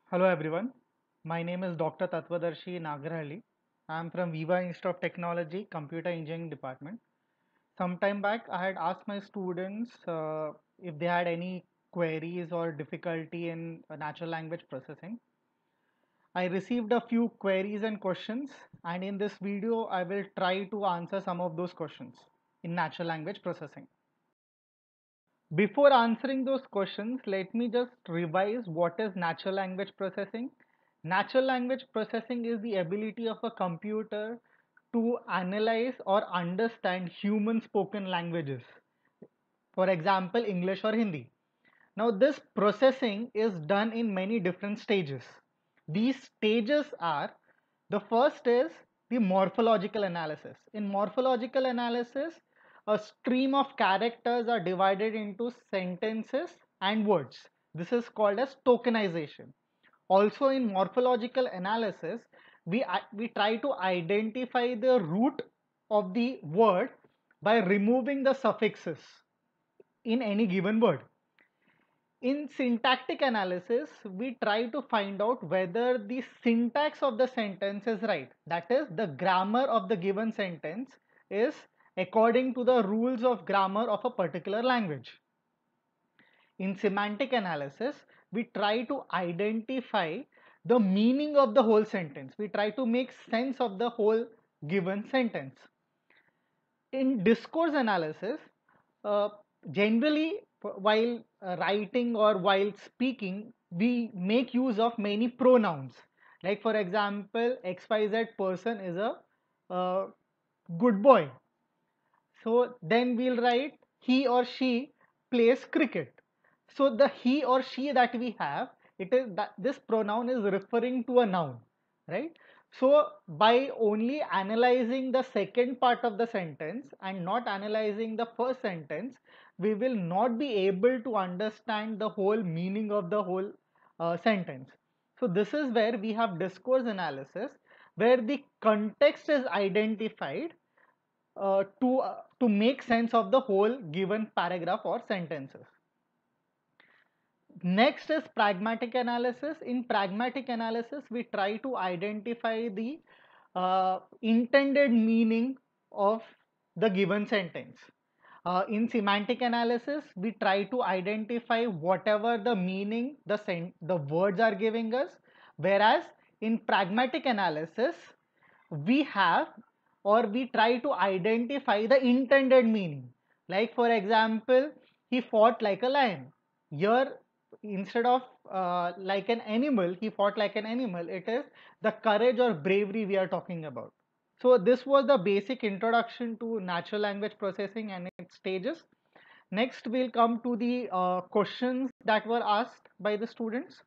Hello everyone, my name is Dr. Tatvadarshi Nagarhali. I am from Viva Institute of Technology, Computer Engineering Department. Some time back, I had asked my students if they had any queries or difficulty in natural language processing. I received a few queries and questions, and in this video, I will try to answer some of those questions in natural language processing. Before answering those questions, let me just revise what is natural language processing. Natural language processing is the ability of a computer to analyze or understand human spoken languages, for example, English or Hindi. Now, this processing is done in many different stages. These stages are, the first is the morphological analysis. In morphological analysis, a stream of characters are divided into sentences and words. This is called as tokenization. Also, in morphological analysis, we try to identify the root of the word by removing the suffixes in any given word. In syntactic analysis, we try to find out whether the syntax of the sentence is right. That is, the grammar of the given sentence is according to the rules of grammar of a particular language. In semantic analysis, we try to identify the meaning of the whole sentence. We try to make sense of the whole given sentence. In discourse analysis, uh, generally while writing or while speaking, we make use of many pronouns. Like for example, XYZ person is a good boy. So then we'll write he or she plays cricket. So the he or she that we have, it is that this pronoun is referring to a noun, right? So by only analyzing the second part of the sentence and not analyzing the first sentence, we will not be able to understand the whole meaning of the whole sentence. So this is where we have discourse analysis, where the context is identified to make sense of the whole given paragraph or sentences. Next is pragmatic analysis. In pragmatic analysis, we try to identify the intended meaning of the given sentence. In semantic analysis, we try to identify whatever the meaning the words are giving us, whereas in pragmatic analysis, we have or we try to identify the intended meaning. Like for example, he fought like a lion. Here, instead of like an animal, he fought like an animal. It is the courage or bravery we are talking about. So this was the basic introduction to natural language processing and its stages. Next, we'll come to the questions that were asked by the students.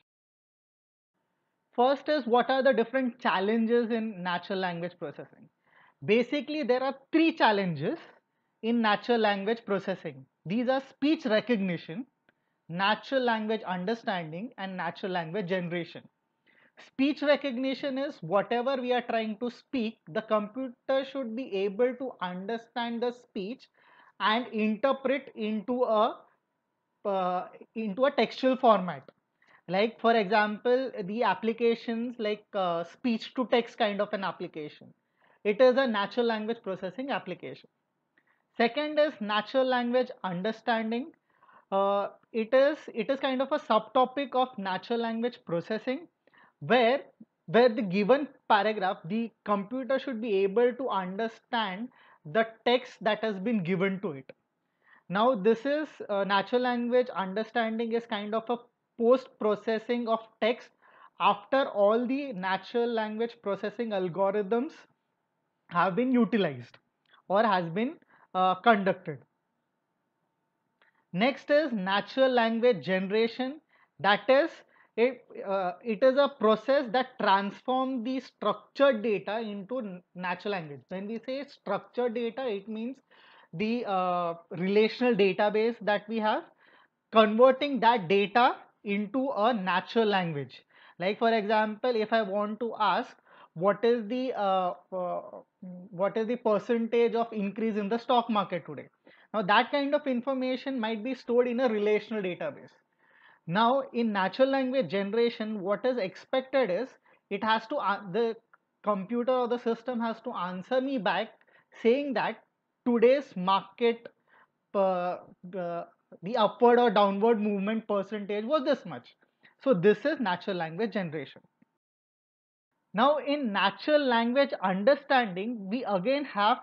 First is, what are the different challenges in natural language processing? Basically, there are three challenges in natural language processing. These are speech recognition, natural language understanding, and natural language generation. Speech recognition is whatever we are trying to speak, the computer should be able to understand the speech and interpret into a textual format. Like for example, the applications like speech to text kind of an application. It is a natural language processing application. Second is natural language understanding. It is kind of a subtopic of natural language processing, where where the given paragraph, the computer should be able to understand the text that has been given to it. Now, this is natural language understanding is kind of a post processing of text after all the natural language processing algorithms have been utilized or has been conducted. Next is natural language generation. That is, it is a process that transforms the structured data into natural language. When we say structured data, it means the relational database that we have, converting that data into a natural language. Like for example, if I want to ask what is the percentage of increase in the stock market today, now that kind of information might be stored in a relational database. Now, in natural language generation, what is expected is it has to the computer or the system has to answer me back saying that today's market, uh, uh, the upward or downward movement percentage was this much. So this is natural language generation. Now, in natural language understanding, we again have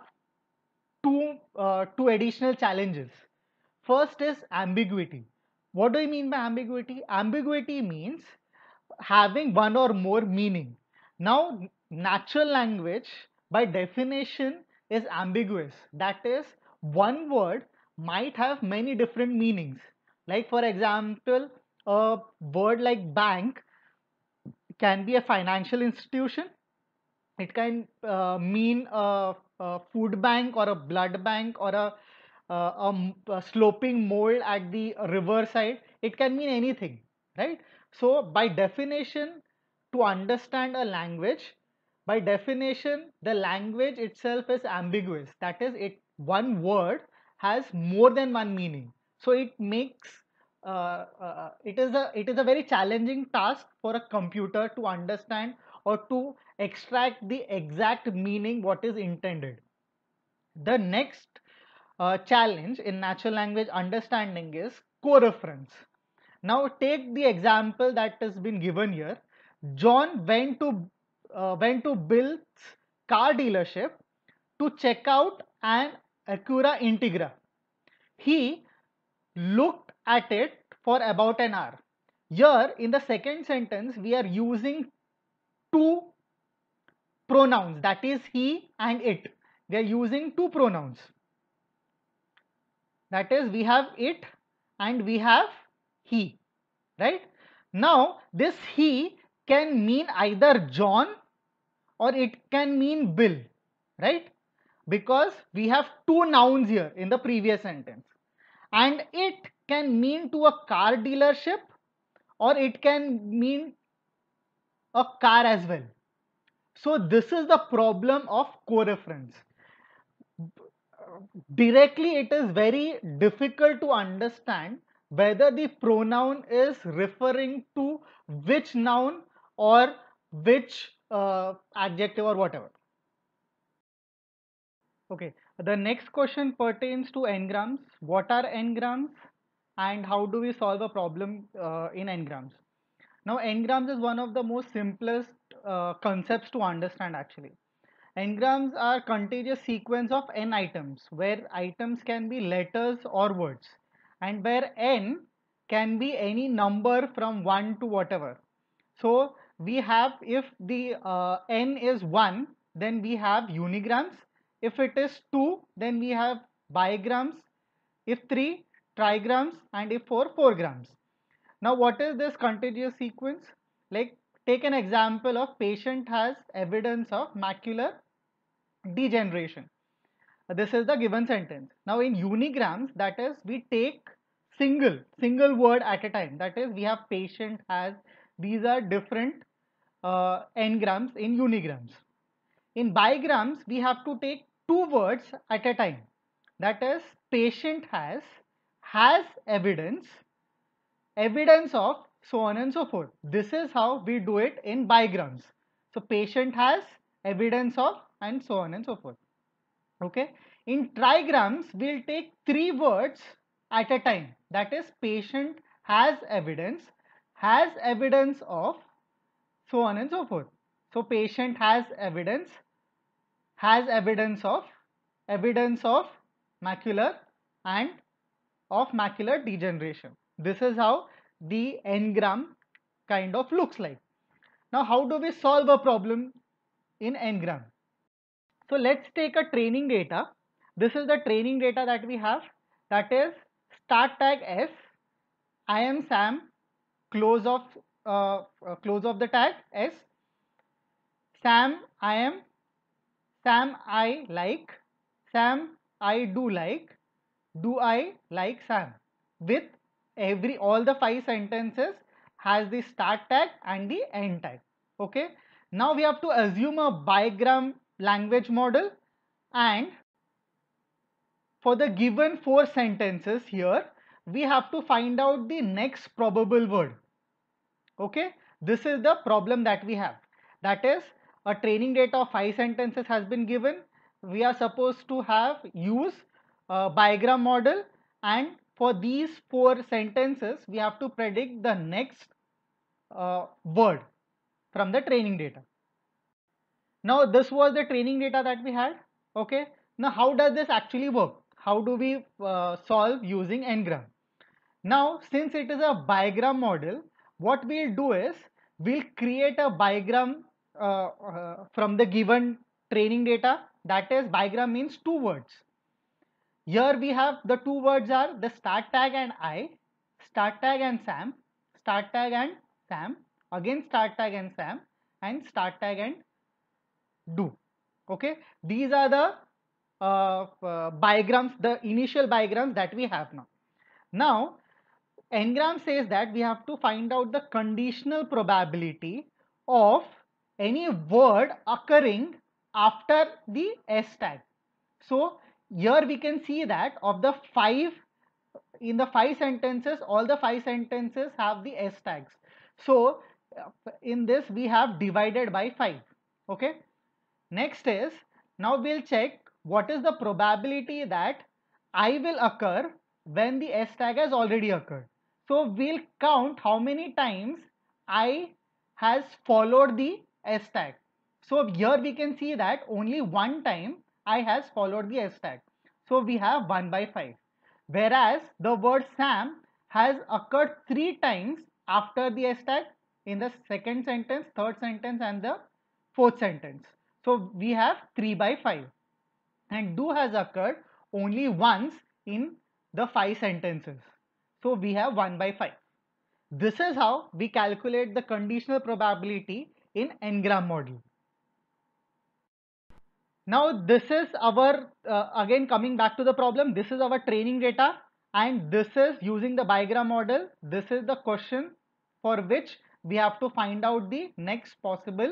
two additional challenges. First is ambiguity. What do you mean by ambiguity? Ambiguity means having one or more meaning. Now, natural language by definition is ambiguous. That is, one word might have many different meanings. Like, for example, a word like bank can be a financial institution. It can mean a food bank or a blood bank or a sloping mold at the river side. It can mean anything, right? So, by definition, to understand a language, by definition, the language itself is ambiguous. That is, one word has more than one meaning. So, it is a very challenging task for a computer to understand or to extract the exact meaning what is intended. The next challenge in natural language understanding is co-reference. Now take the example that has been given here. John went to Bill's car dealership to check out an Acura Integra. He looked at it for about an hour. Here in the second sentence we are using two pronouns, that is he and it. We are using two pronouns, that is we have it and we have he, right? Now this he can mean either John or it can mean Bill, right? Because we have two nouns here in the previous sentence, and it can mean to a car dealership or it can mean a car as well. So this is the problem of co-reference. Directly it is very difficult to understand whether the pronoun is referring to which noun or which adjective or whatever. Okay, the next question pertains to n-grams. What are n-grams and how do we solve a problem in n-grams? Now, n-grams is one of the most simplest concepts to understand actually. N-grams are contiguous sequence of n items where items can be letters or words, and where n can be any number from 1 to whatever. So we have, if the n is 1, then we have unigrams. If it is 2, then we have bigrams. If 3, trigrams, and if 4, 4grams. Now what is this contiguous sequence? Like, take an example of patient has evidence of macular degeneration. This is the given sentence. Now in unigrams, that is we take single word at a time. That is we have patient has, these are different n-grams in unigrams. In bigrams, we have to take two words at a time. That is patient has evidence of, so on and so forth. This is how we do it in bigrams. So patient has evidence of, and so on and so forth. Okay. In trigrams, we'll take three words at a time. That is patient has evidence of, so on and so forth. So patient has evidence of macular and of macular degeneration. This is how the n-gram kind of looks like. Now how do we solve a problem in n-gram? So let's take a training data. This is the training data that we have. That is start tag S, I am Sam, close of the tag S, Sam I am, Sam I like, Sam I do I like Sam. With all the 5 sentences has the start tag and the end tag. Okay. Now we have to assume a bigram language model, and for the given 4 sentences here we have to find out the next probable word. Okay, this is the problem that we have. That is, a training data of 5 sentences has been given. We are supposed to have use a bigram model, and for these 4 sentences we have to predict the next word from the training data. Now this was the training data that we had. Okay, now how does this actually work? How do we solve using ngram? Now, since it is a bigram model, what we'll do is we'll create a bigram from the given training data. That is, bigram means 2 words. Here we have the 2 words are the start tag and I, start tag and Sam, start tag and Sam, again start tag and Sam, and start tag and do. Okay, these are the bigrams, the initial bigrams that we have now. Now, ngram says that we have to find out the conditional probability of any word occurring after the S tag. So here we can see that of the 5, in the 5 sentences, all the 5 sentences have the S tags. So in this we have divided by 5. Okay. Next is, now we'll check what is the probability that I will occur when the S tag has already occurred. So we'll count how many times I has followed the S tag. So here we can see that only one time I has followed the S tag. So we have 1 by 5. Whereas the word Sam has occurred 3 times after the S tag in the second sentence, third sentence, and the fourth sentence. So we have 3 by 5. And do has occurred only once in the 5 sentences. So we have 1 by 5. This is how we calculate the conditional probability in ngram model. Now this is our, again coming back to the problem, this is our training data, and this is using the bigram model. This is the question for which we have to find out the next possible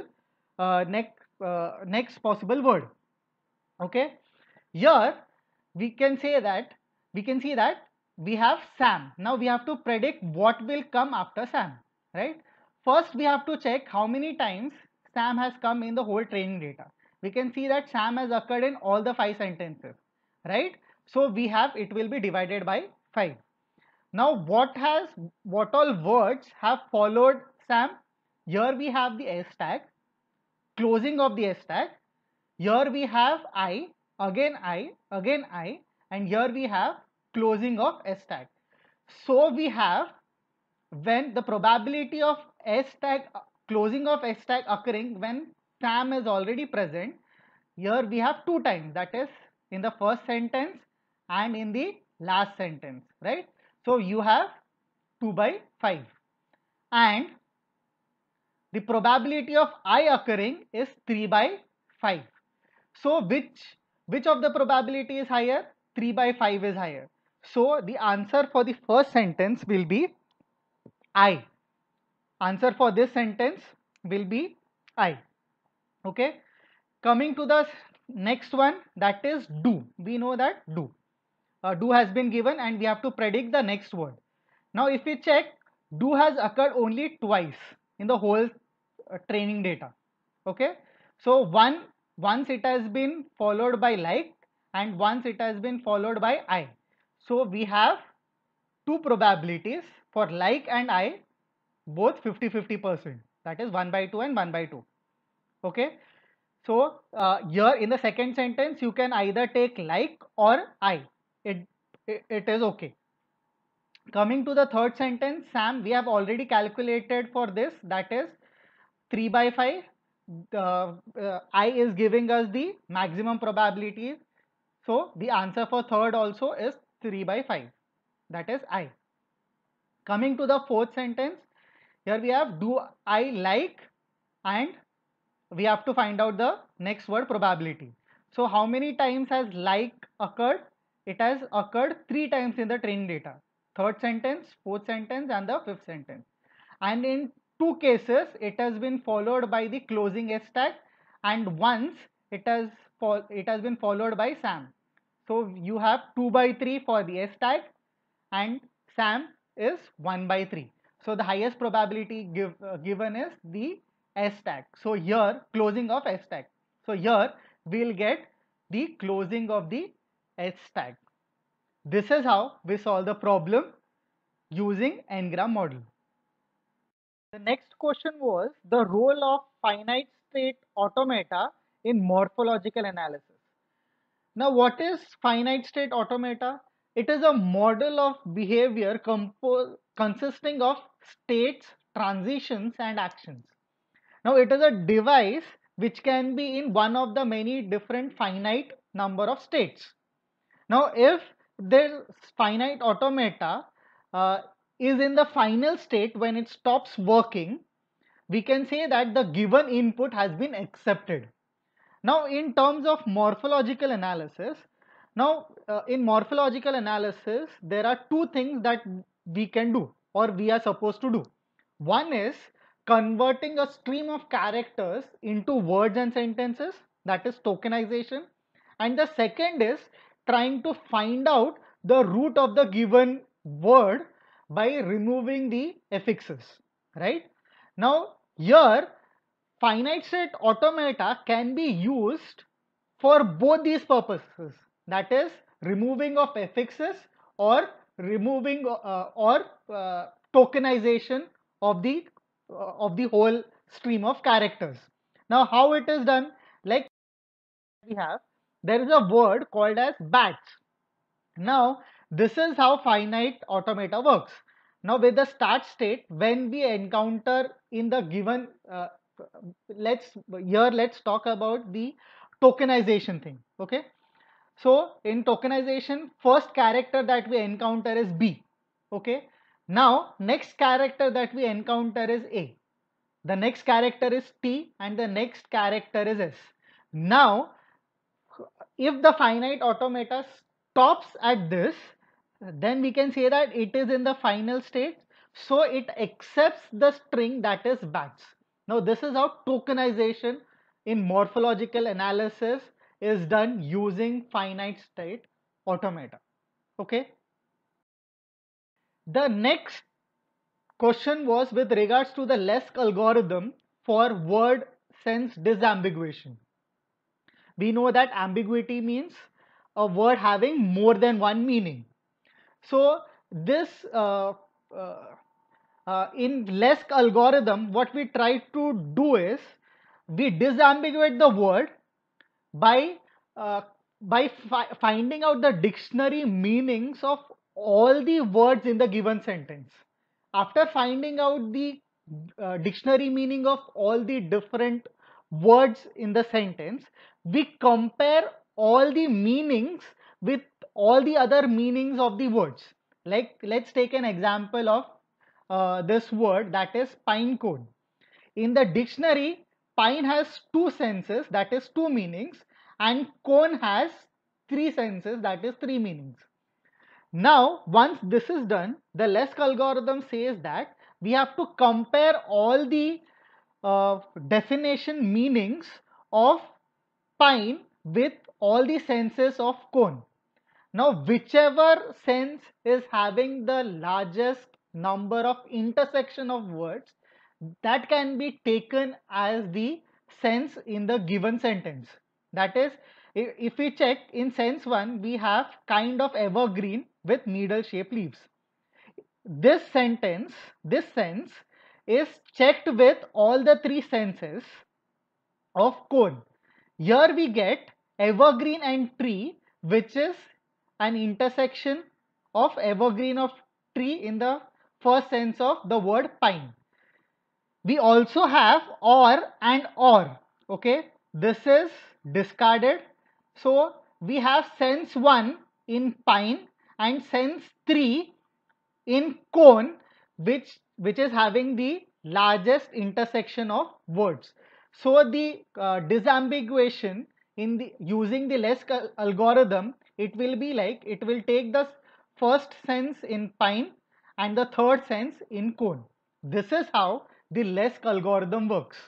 next possible word. Okay, here we can say that we have Sam. Now we have to predict what will come after Sam, right? First we have to check how many times Sam has come in the whole training data. We can see that Sam has occurred in all the 5 sentences, right? So we have, it will be divided by 5. Now what all words have followed Sam? Here we have the S tag, closing of the S tag. Here we have I, again I, again I, and here we have closing of S tag. So we have, when the probability of S tag, closing of S tag occurring when Sam is already present, here we have 2 times, that is in the first sentence and in the last sentence, right? So you have 2 by 5, and the probability of I occurring is 3 by 5. So which of the probability is higher? 3 by 5 is higher. So the answer for the first sentence will be I. Answer for this sentence will be I. Okay. Coming to the next one, that is do. We know that do. Do has been given and we have to predict the next word. Now if we check, do has occurred only twice in the whole training data. Okay. So once it has been followed by like, and once it has been followed by I. So we have 2 probabilities for like and I, both 50-50%. That is 1 by 2 and 1 by 2. Okay. So here in the second sentence, you can either take like or I. It is okay. Coming to the third sentence, Sam, we have already calculated for this, that is 3 by 5. I is giving us the maximum probability. So the answer for third also is 3 by 5. That is I. Coming to the fourth sentence, here we have do I like, and we have to find out the next word probability. So how many times has like occurred? It has occurred 3 times in the training data. Third sentence, fourth sentence, and the fifth sentence. And in 2 cases, it has been followed by the closing S tag, and once it has been followed by Sam. So you have 2 by 3 for the S tag and SAM is 1 by 3. So the highest probability given is the S tag. So here closing of S tag. So here we'll get the closing of the S tag. This is how we solve the problem using n-gram model. The next question was the role of finite state automata in morphological analysis. Now, what is finite state automata? It is a model of behavior consisting of states, transitions, and actions. Now, it is a device which can be in one of the many different finite number of states. Now, if this finite automata uh, is in the final state when it stops working, we can say that the given input has been accepted. Now, in terms of morphological analysis, in morphological analysis, there are two things that we can do or we are supposed to do. One is converting a stream of characters into words and sentences, that is tokenization. And the second is trying to find out the root of the given word by removing the affixes, right? Now, here finite state automata can be used for both these purposes, that is removing of affixes or removing or tokenization of the whole stream of characters. Now how it is done, like we have, there is a word called as bats. Now, this is how finite automata works. Now, with the start state, when we encounter in the given, let's talk about the tokenization thing. Okay. So, in tokenization, first character that we encounter is B. Okay. Now, next character that we encounter is A. The next character is T, and the next character is S. Now, if the finite automata stops at this, then we can say that it is in the final state. So it accepts the string that is bats. Now this is how tokenization in morphological analysis is done using finite state automata. Okay. The next question was with regards to the Lesk algorithm for word sense disambiguation. We know that ambiguity means a word having more than one meaning. So this uh, in Lesk algorithm, what we try to do is we disambiguate the word by uh, finding out the dictionary meanings of all the words in the given sentence. After finding out the dictionary meaning of all the different words in the sentence, we compare all the meanings with all the other meanings of the words. Like, let's take an example of this word, that is pine cone. In the dictionary, pine has two senses, that is two meanings, and cone has three senses, that is three meanings. Now, once this is done, the Lesk algorithm says that we have to compare all the definition meanings of pine with all the senses of cone. Now, whichever sense is having the largest number of intersection of words, that can be taken as the sense in the given sentence. That is, if we check in sense 1, we have kind of evergreen with needle shaped leaves. This sentence, this sense is checked with all the three senses of cone. Here we get evergreen and tree, which is an intersection of evergreen of tree in the first sense of the word pine. We also have or and or. Okay, this is discarded. So we have sense 1 in pine and sense 3 in cone, which is having the largest intersection of words. So the disambiguation in the using the Lesk algorithm, it will be like it will take the first sense in pine and the third sense in cone. This is how the Lesk algorithm works.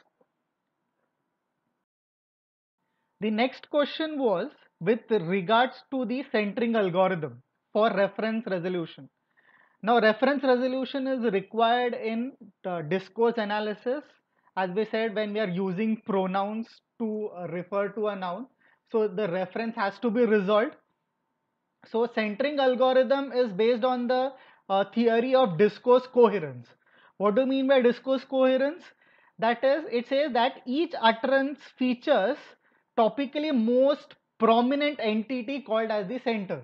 The next question was with regards to the centering algorithm for reference resolution. Now, reference resolution is required in discourse analysis. As we said, when we are using pronouns to refer to a noun, so the reference has to be resolved. So, centering algorithm is based on the theory of discourse coherence. What do you mean by discourse coherence? That is, it says that each utterance features topically most prominent entity called as the center.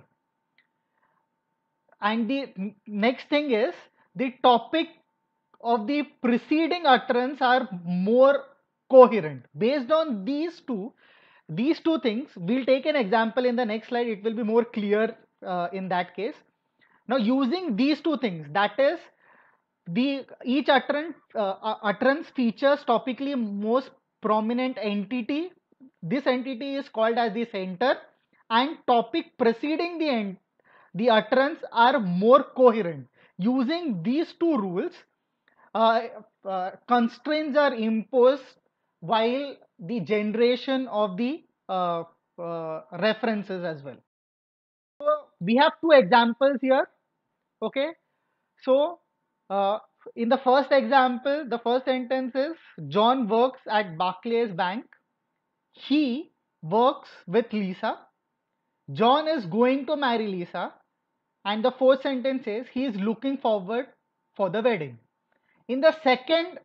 And the next thing is the topic of the preceding utterance are more coherent. Based on these two things, we'll take an example in the next slide. It will be more clear in that case. Now, using these two things, that is, the each utterance features topically most prominent entity. This entity is called as the center, and topic preceding the utterance are more coherent. Using these two rules, uh, constraints are imposed while the generation of the references as well. So we have two examples here. Okay, so uh, in the first example, the first sentence is John works at Barclays Bank. He works with Lisa. John is going to marry Lisa. And the fourth sentence is he is looking forward for the wedding. In the second,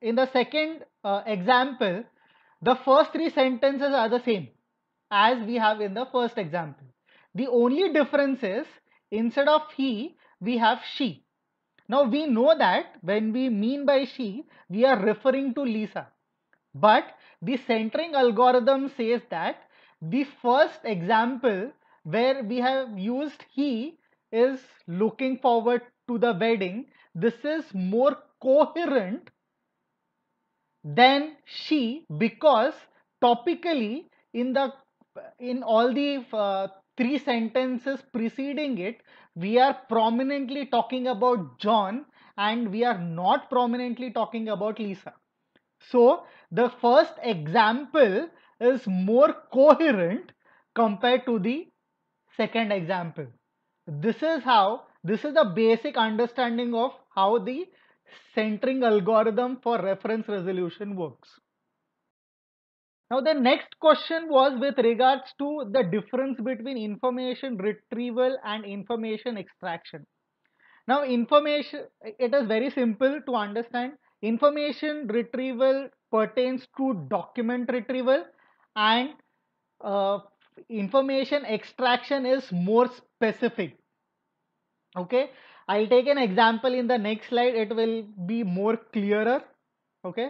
example, the first three sentences are the same as we have in the first example. The only difference is instead of he, we have she. Now we know that when we mean by she, we are referring to Lisa. But the centering algorithm says that the first example where we have used he is looking forward to the wedding. This is more coherent than she because topically in all the three sentences preceding it, we are prominently talking about John and we are not prominently talking about Lisa. So the first example is more coherent compared to the second example. This is the basic understanding of how the centering algorithm for reference resolution works. Now the next question was with regards to the difference between information retrieval and information extraction. Now information, it is very simple to understand. Information retrieval pertains to document retrieval, and uh, information extraction is more specific. Okay, I'll take an example in the next slide. It will be more clearer. Okay,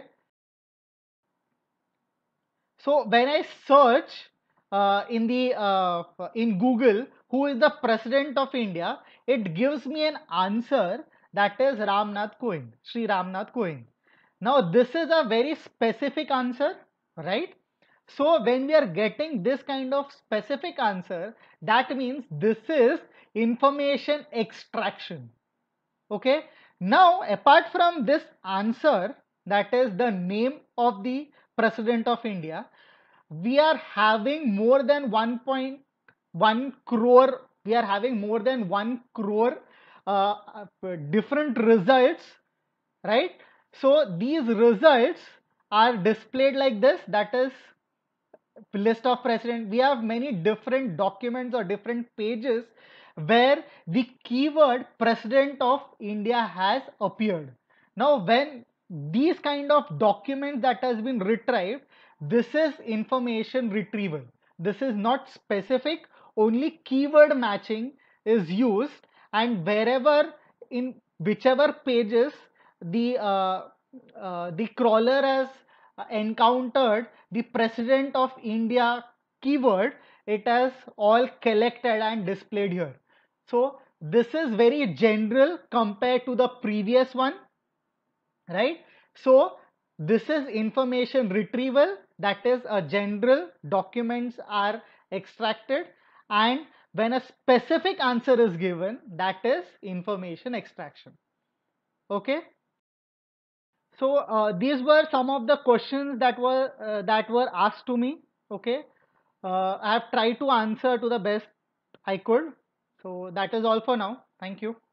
so when I search in Google who is the president of India, it gives me an answer that is Ramnath Kovind, Sri Ramnath Kovind. Now this is a very specific answer, right? So when we are getting this kind of specific answer, that means this is information extraction. Okay. Now apart from this answer, that is the name of the president of India, we are having more than 1.1 crore, we are having more than 1 crore different results, right? So these results are displayed like this, that is list of president. We have many different documents or different pages where the keyword president of India has appeared. Now when these kind of documents that has been retrieved, this is information retrieval. This is not specific, only keyword matching is used, and wherever in whichever pages the crawler has encountered the president of India keyword, it has all collected and displayed here. So this is very general compared to the previous one, right? So this is information retrieval, that is a general documents are extracted, and when a specific answer is given, that is information extraction. Okay. So these were some of the questions that were asked to me. Okay, I have tried to answer to the best I could. So that is all for now. Thank you.